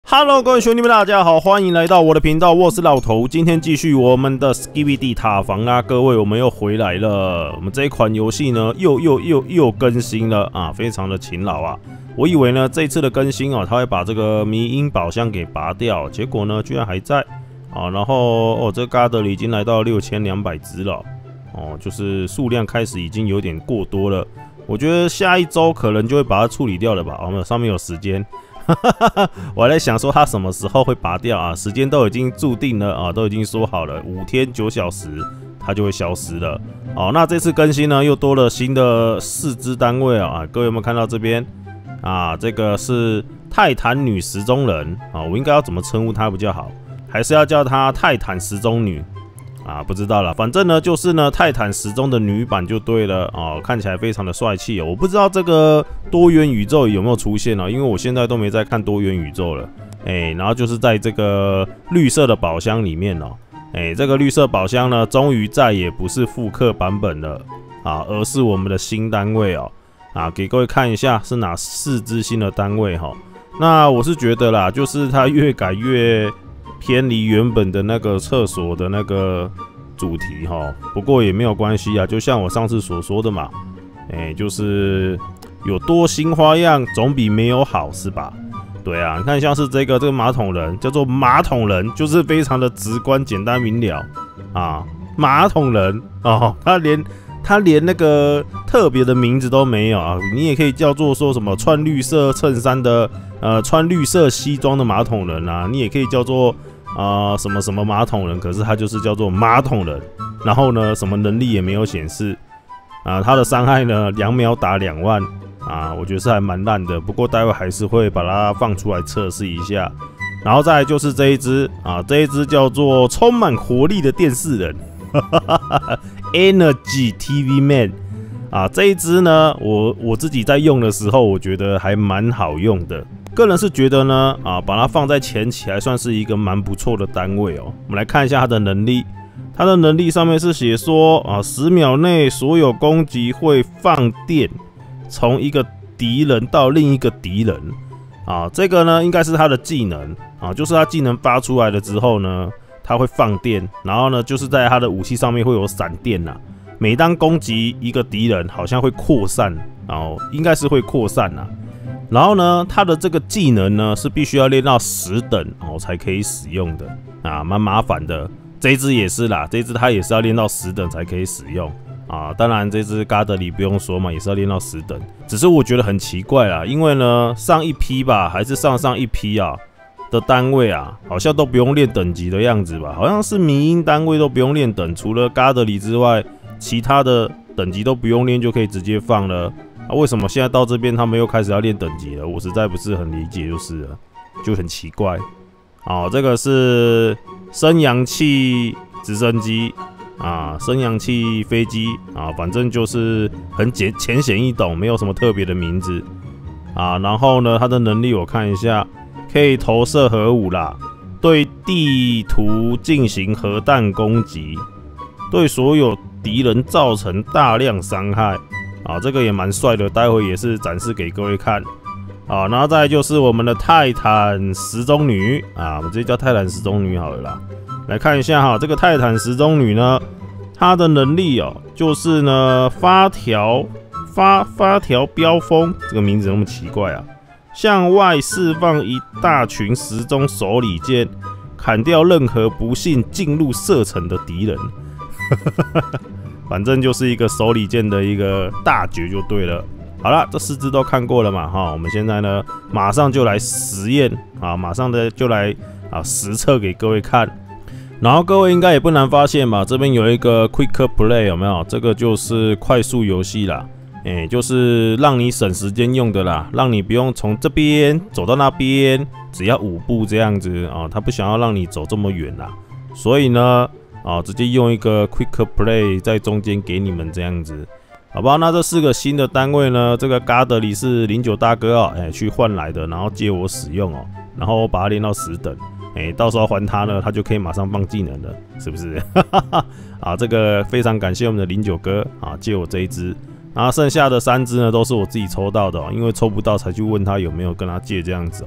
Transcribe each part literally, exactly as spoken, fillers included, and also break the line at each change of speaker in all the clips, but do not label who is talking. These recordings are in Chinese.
Hello， 各位兄弟们，大家好，欢迎来到我的频道，我是老头。今天继续我们的 Skibidi 塔防啊，各位，我们又回来了。我们这一款游戏呢，又又又又更新了啊，非常的勤劳啊。我以为呢，这一次的更新啊，它会把这个迷因宝箱给拔掉，结果呢，居然还在啊。然后哦，这个 Garder 已经来到六千两百只了哦，就是数量开始已经有点过多了。我觉得下一周可能就会把它处理掉了吧。哦，没有，上面有时间。我还在想说他什么时候会拔掉啊？时间都已经注定了啊，都已经说好了，五天九小时它就会消失了。好，那这次更新呢，又多了新的四支单位啊，各位有没有看到这边啊？这个是泰坦女时钟人啊，我应该要怎么称呼她比较好？还是要叫她泰坦时钟女？啊，不知道了，反正呢就是呢泰坦时钟的女版就对了哦，看起来非常的帅气哦。我不知道这个多元宇宙有没有出现哦，因为我现在都没在看多元宇宙了。哎，然后就是在这个绿色的宝箱里面哦，哎，这个绿色宝箱呢，终于再也不是复刻版本了啊，而是我们的新单位哦。啊，给各位看一下是哪四支新的单位哈、哦。那我是觉得啦，就是它越改越偏离原本的那个厕所的那个主题哈，不过也没有关系啊，就像我上次所说的嘛，哎、欸，就是有多新花样总比没有好，是吧？对啊，你看像是这个这个马桶人叫做马桶人，就是非常的直观、简单明了啊，马桶人哦，他连他连那个特别的名字都没有啊，你也可以叫做说什么穿绿色衬衫的呃穿绿色西装的马桶人啊，你也可以叫做啊、呃、什么什么马桶人，可是他就是叫做马桶人，然后呢什么能力也没有显示啊，他的伤害呢两秒打两万啊，我觉得是还蛮烂的，不过待会还是会把它放出来测试一下。然后再来就是这一只啊，这一只叫做充满活力的电视人Energy T V Man 啊，这一支呢，我我自己在用的时候，我觉得还蛮好用的。个人是觉得呢，啊，把它放在前期还算是一个蛮不错的单位哦。我们来看一下它的能力，它的能力上面是写说啊，十秒内所有攻击会放电，从一个敌人到另一个敌人啊，这个呢应该是它的技能啊，就是它技能发出来了之后呢。它会放电，然后呢，就是在它的武器上面会有闪电呐、啊。每当攻击一个敌人，好像会扩散，然后应该是会扩散呐、啊。然后呢，它的这个技能呢是必须要练到十等哦才可以使用的啊，蛮麻烦的。这一只也是啦，这一只它也是要练到十等才可以使用啊。当然，这只 Garder 不用说嘛，也是要练到十等。只是我觉得很奇怪啦，因为呢，上一批吧，还是上上一批啊。的单位啊，好像都不用练等级的样子吧？好像是迷因单位都不用练等，除了 Garder 之外，其他的等级都不用练就可以直接放了。啊，为什么现在到这边他们又开始要练等级了？我实在不是很理解，就是了，就很奇怪。哦，这个是升阳气直升机啊，升阳气飞机啊，反正就是很简浅显易懂，没有什么特别的名字啊。然后呢，它的能力我看一下。可以投射核武啦，对地图进行核弹攻击，对所有敌人造成大量伤害啊，这个也蛮帅的，待会也是展示给各位看啊。然后再来就是我们的泰坦时钟女啊，我们直接叫泰坦时钟女好了啦。来看一下哈，这个泰坦时钟女呢，她的能力哦，就是呢发条发发条飙风，这个名字那么奇怪啊。向外释放一大群时钟手里剑，砍掉任何不幸进入射程的敌人。反正就是一个手里剑的一个大绝就对了。好了，这四支都看过了嘛哈，我们现在呢马上就来实验啊，马上的就来啊实测给各位看。然后各位应该也不难发现吧，这边有一个 Quick Play 有没有？这个就是快速游戏啦。哎、欸，就是让你省时间用的啦，让你不用从这边走到那边，只要五步这样子啊、哦。他不想要让你走这么远啦，所以呢，啊、哦，直接用一个 Quick Play 在中间给你们这样子，好不好？那这四个新的单位呢，这个 Garder 是零九大哥哦，哎、欸，去换来的，然后借我使用哦，然后我把它练到十等，哎、欸，到时候还他呢，他就可以马上放技能了，是不是？啊，这个非常感谢我们的零九哥啊，借我这一支。然后剩下的三只呢，都是我自己抽到的哦，因为抽不到才去问他有没有跟他借这样子哦。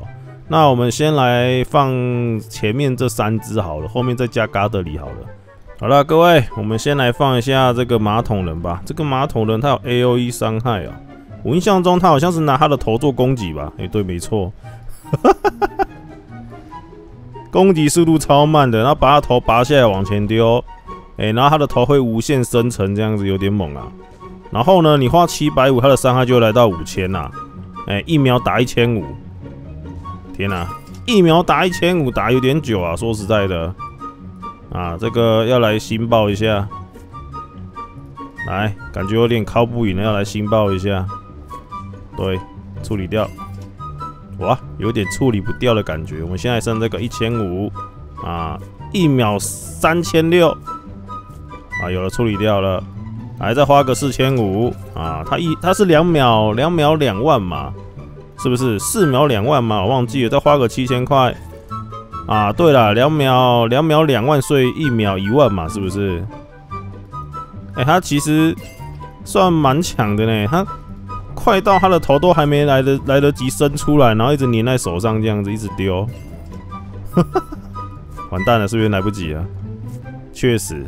那我们先来放前面这三只好了，后面再加嘎德里好了。好了，各位，我们先来放一下这个马桶人吧。这个马桶人他有 A O E 伤害啊，我印象中他好像是拿他的头做攻击吧？哎、欸，对，没错，攻击速度超慢的，然后把他头拔下来往前丢，哎、欸，然后他的头会无限生成，这样子有点猛啊。然后呢，你花七百五十，他的伤害就会来到五千呐，哎、欸，一秒打一千五。天哪、啊，一秒打一千五，打有点久啊！说实在的，啊，这个要来新报一下，来，感觉有点靠不赢了，要来新报一下。对，处理掉。哇，有点处理不掉的感觉。我们现在剩这个一千五啊，一秒三千六啊，有了处理掉了。来，再花个四千五啊，它一它是两秒两秒两万嘛。是不是四秒两万嘛？我忘记了，再花个七千块啊！对了，两秒两秒两万，所以一秒一万嘛，是不是？哎、欸，他其实算蛮强的呢，他快到他的头都还没来得来得及伸出来，然后一直粘在手上这样子，一直丢，完蛋了，是不是来不及了？确实，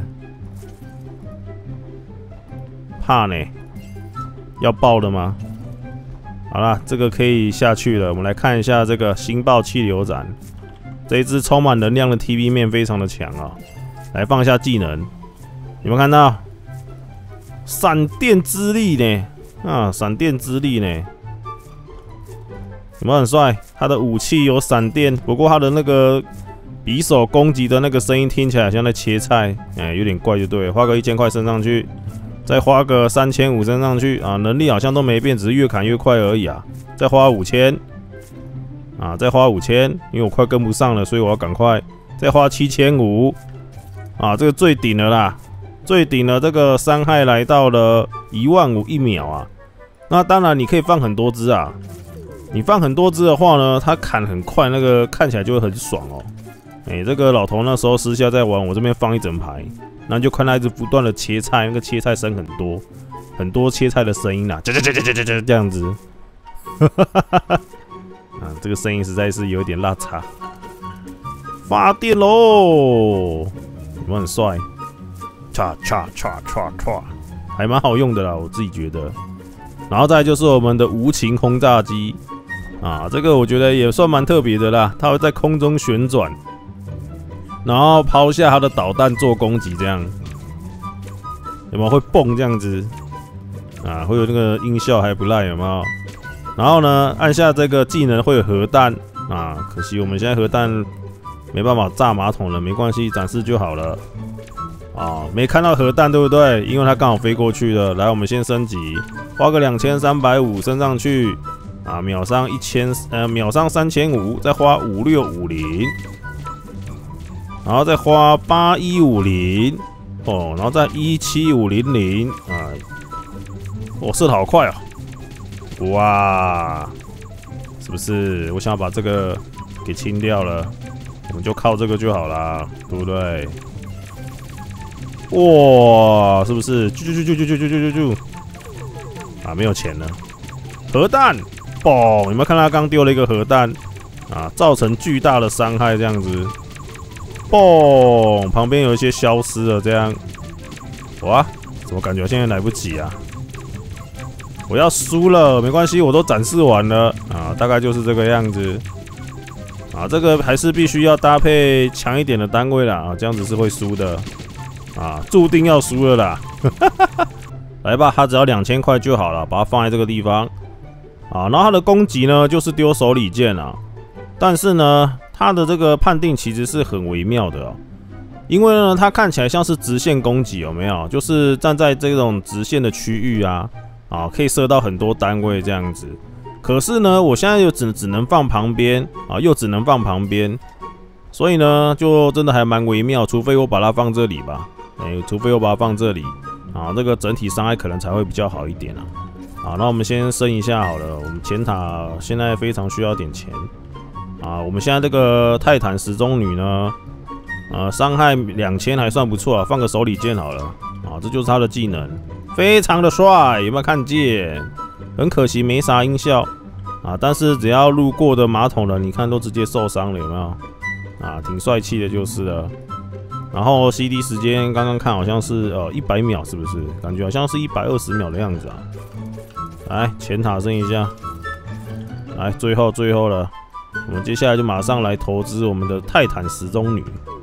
怕呢，要爆了吗？好啦，这个可以下去了。我们来看一下这个星爆气流斩，这一只充满能量的 T V 面非常的强啊、喔！来放一下技能，有没有看到？闪电之力呢？啊，闪电之力呢？有没有很帅？他的武器有闪电，不过他的那个匕首攻击的那个声音听起来像在切菜，哎、欸，有点怪就对了。花个一千块升上去。再花个三千五升上去啊，能力好像都没变，只是越砍越快而已啊。再花五千啊，再花五千，因为我快跟不上了，所以我要赶快再花七千五啊，这个最顶了啦，最顶了，这个伤害来到了一万五一秒啊。那当然你可以放很多只啊，你放很多只的话呢，它砍很快，那个看起来就会很爽哦。哎、欸，这个老头那时候私下在玩，我这边放一整排。然后就看他一直不断的切菜，那个切菜声很多，很多切菜的声音啦，这这这这这这这样子，啊，这个声音实在是有点拉差。发电喽，有没有很帅？唰唰唰唰唰，还蛮好用的啦，我自己觉得。然后再来就是我们的无情轰炸机啊，这个我觉得也算蛮特别的啦，它会在空中旋转。然后抛下他的导弹做攻击，这样有没有会蹦这样子啊？会有那个音效还不赖，有没有？然后呢，按下这个技能会有核弹啊，可惜我们现在核弹没办法炸马桶了，没关系，展示就好了啊。没看到核弹对不对？因为它刚好飞过去了。来，我们先升级，花个两千三百五升上去啊，秒伤一千，呃，秒伤三千五，再花五六五零。然后再花八一五零哦，然后再一七五零零啊，我、哦、射得好快啊！哇，是不是？我想要把这个给清掉了，我们就靠这个就好啦，对不对？哇，是不是？啾啾啾啾啾啾啾啾啾！啊，没有钱了。核弹，嘣！有没有看他刚丢了一个核弹啊？造成巨大的伤害，这样子。嘣！旁边有一些消失了，这样，哇，怎么感觉现在来不及啊？我要输了，没关系，我都展示完了啊，大概就是这个样子啊。这个还是必须要搭配强一点的单位啦啊，这样子是会输的啊，注定要输了啦。来吧，它只要两千块就好了，把它放在这个地方啊。然后它的攻击呢，就是丢手里剑啊，但是呢。它的这个判定其实是很微妙的哦，因为呢，它看起来像是直线攻击，有没有？就是站在这种直线的区域啊，啊，可以射到很多单位这样子。可是呢，我现在又只只能放旁边啊，又只能放旁边，所以呢，就真的还蛮微妙。除非我把它放这里吧，哎、欸，除非我把它放这里啊，那个整体伤害可能才会比较好一点啊。好，那我们先升一下好了，我们前塔现在非常需要点钱。啊，我们现在这个泰坦时钟女呢，呃，伤害两千还算不错啊，放个手里剑好了啊，这就是她的技能，非常的帅，有没有看见？很可惜没啥音效啊，但是只要路过的马桶人，你看都直接受伤了，有没有？啊，挺帅气的，就是了。然后 C D 时间刚刚看好像是呃一百秒，是不是？感觉好像是一百二十秒的样子啊。来，前塔剩一下，来，最后最后了，我们接下来就马上来投资我们的泰坦时钟女。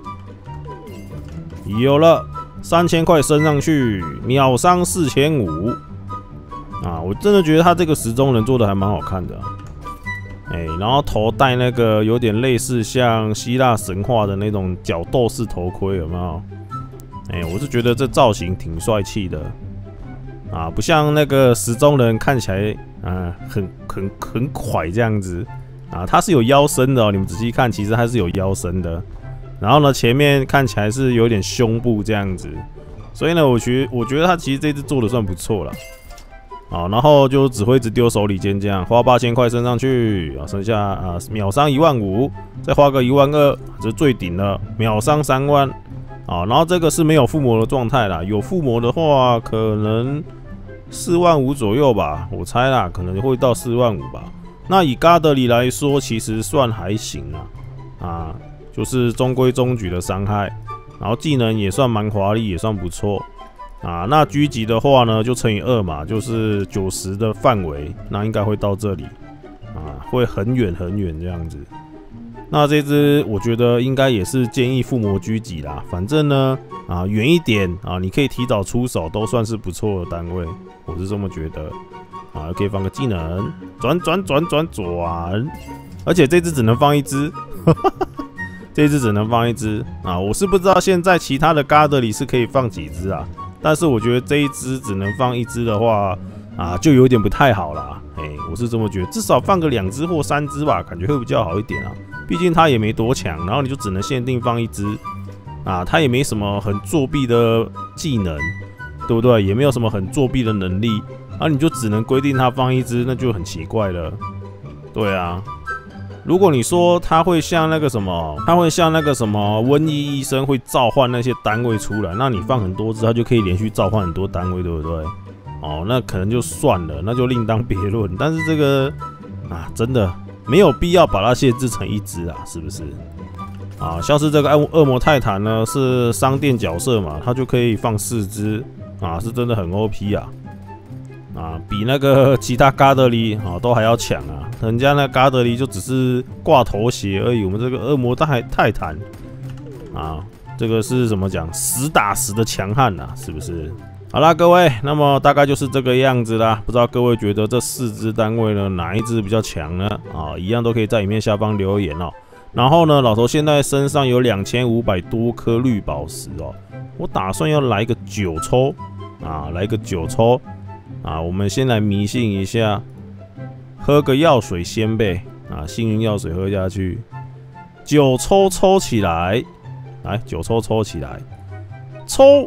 有了，三千块升上去，秒伤四千五。啊，我真的觉得他这个时钟人做的还蛮好看的、啊。哎、欸，然后头戴那个有点类似像希腊神话的那种角斗士头盔，有没有？哎、欸，我是觉得这造型挺帅气的，啊，不像那个时钟人看起来啊很很很快这样子，啊，他是有腰身的哦，你们仔细看，其实他是有腰身的。然后呢，前面看起来是有点胸部这样子，所以呢，我觉我觉得他其实这支做的算不错了。好，然后就只会一直丢手里剑这样，花八千块升上去，啊，剩下啊秒伤一万五，再花个一万二，这是最顶了，秒伤三万，啊，然后这个是没有附魔的状态啦，有附魔的话可能四万五左右吧，我猜啦，可能会到四万五吧。那以嘎德里来说，其实算还行啦，啊，就是中规中矩的伤害，然后技能也算蛮华丽，也算不错。啊，那狙击的话呢，就乘以二嘛，就是九十的范围，那应该会到这里，啊，会很远很远这样子。那这支我觉得应该也是建议附魔狙击啦，反正呢，啊，远一点啊，你可以提早出手，都算是不错的单位，我是这么觉得。啊，可以放个技能，转转转转转，而且这支只能放一支，这支只能放一支啊，我是不知道现在其他的嘎德里是可以放几支啊。但是我觉得这一支只能放一支的话，啊，就有点不太好啦。哎、欸，我是这么觉得，至少放个两支或三支吧，感觉会比较好一点啊。毕竟它也没多强，然后你就只能限定放一支，啊，它也没什么很作弊的技能，对不对？也没有什么很作弊的能力，啊，你就只能规定它放一支，那就很奇怪了。对啊。如果你说他会像那个什么，他会像那个什么瘟疫医生会召唤那些单位出来，那你放很多只，他就可以连续召唤很多单位，对不对？哦，那可能就算了，那就另当别论。但是这个啊，真的没有必要把它限制成一只啊，是不是？啊，像是这个恶魔泰坦呢，是商店角色嘛，它就可以放四只啊，是真的很 O P 啊。啊，比那个其他嘎德里啊都还要强啊！人家那嘎德里就只是挂头鞋而已，我们这个恶魔泰泰坦啊，这个是怎么讲？实打实的强悍呐，是不是？好啦，各位，那么大概就是这个样子啦。不知道各位觉得这四支单位呢，哪一支比较强呢？啊，一样都可以在影片下方留言哦。然后呢，老头现在身上有两千五百多颗绿宝石哦，我打算要来一个九抽啊，来一个九抽。啊，我们先来迷信一下，喝个药水先呗。啊，幸运药水喝下去，九抽抽起来，来九抽抽起来，抽，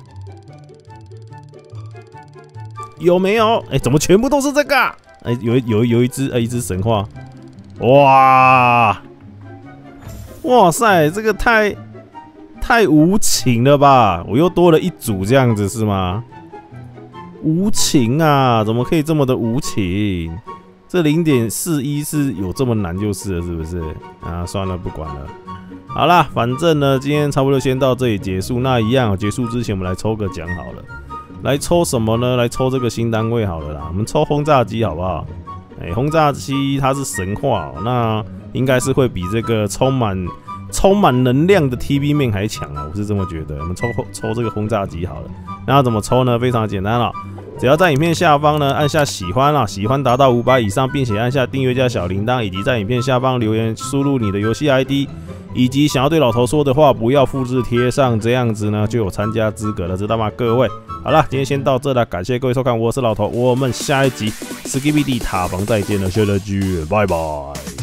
有没有？哎、欸，怎么全部都是这个、啊？哎、欸，有有有一只，哎、欸，一只神话，哇，哇塞，这个太太无情了吧？我又多了一组这样子是吗？无情啊，怎么可以这么的无情？这 零点四一 是有这么难就是了，是不是？啊，算了，不管了。好啦，反正呢，今天差不多先到这里结束。那一样，结束之前我们来抽个奖好了。来抽什么呢？来抽这个新单位好了啦。我们抽轰炸机好不好？哎、欸，轰炸机它是神话、喔，那应该是会比这个充满充满能量的 T V 面还强啊，我是这么觉得。我们抽抽这个轰炸机好了。那要怎么抽呢？非常简单了、喔。只要在影片下方呢按下喜欢啊，喜欢达到五百以上，并且按下订阅加小铃铛，以及在影片下方留言输入你的游戏 I D， 以及想要对老头说的话，不要复制贴上，这样子呢就有参加资格了，知道吗？各位，好了，今天先到这了，感谢各位收看，我是老头，我们下一集 Skibidi 塔防再见了，谢谢大家，拜拜。